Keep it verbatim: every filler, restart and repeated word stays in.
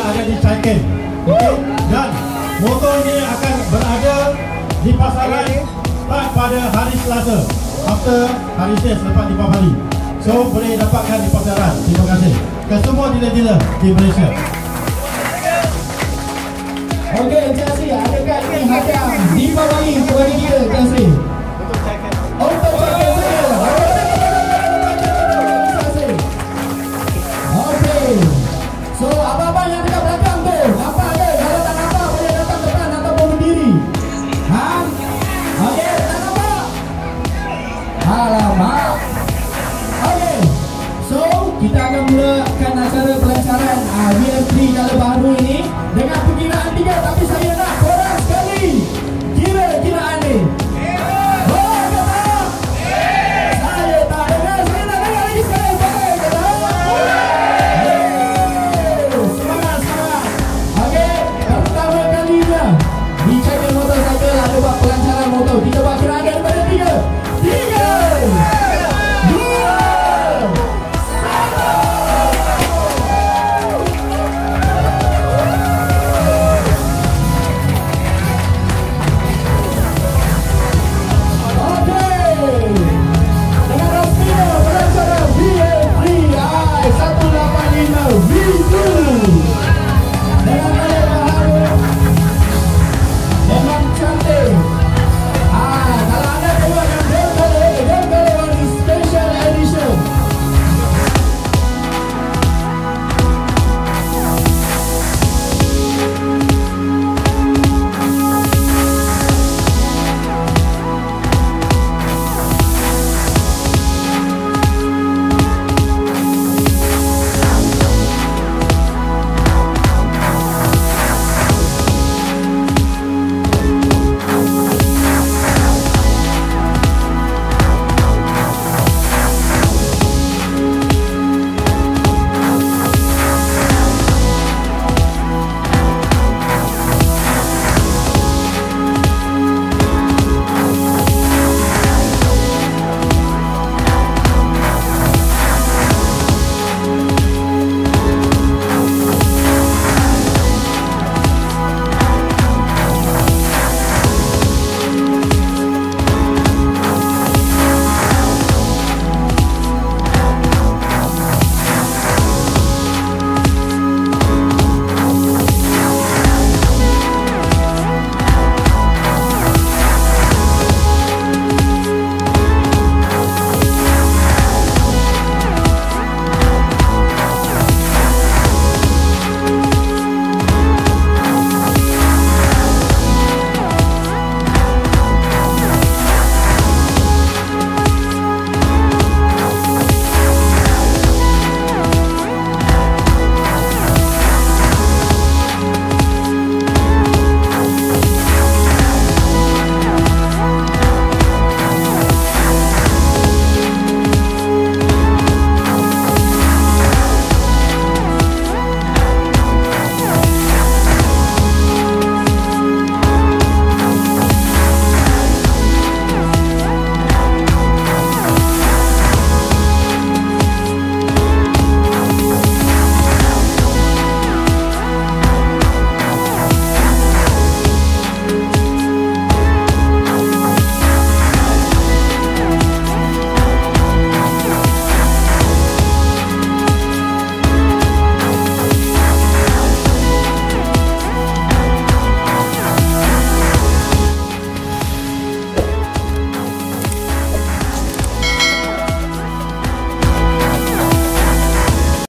ada di cycle. Okey, dan motor ini akan berada di pasaran start pada hari Selasa, after hari Selasa selepas lima hari. So boleh dapatkan di pasaran. Terima kasih ke semua dealer-dealer di Malaysia. Okey, terima kasih. Adakah ini hadiah dibawahi kepada kita? Terima kasih. Untuk cycle. Untuk cycle saya. Terima kasih. Okey. So, abang-abang yang dekat belakang tu, nampak ke? Kalau tak nampak, boleh datang depan ataupun berdiri. Ha? Okey, tak nampak? Alamak. Okey. So, kita akan mulakan acara pelancaran uh, V F three color baru ini dengan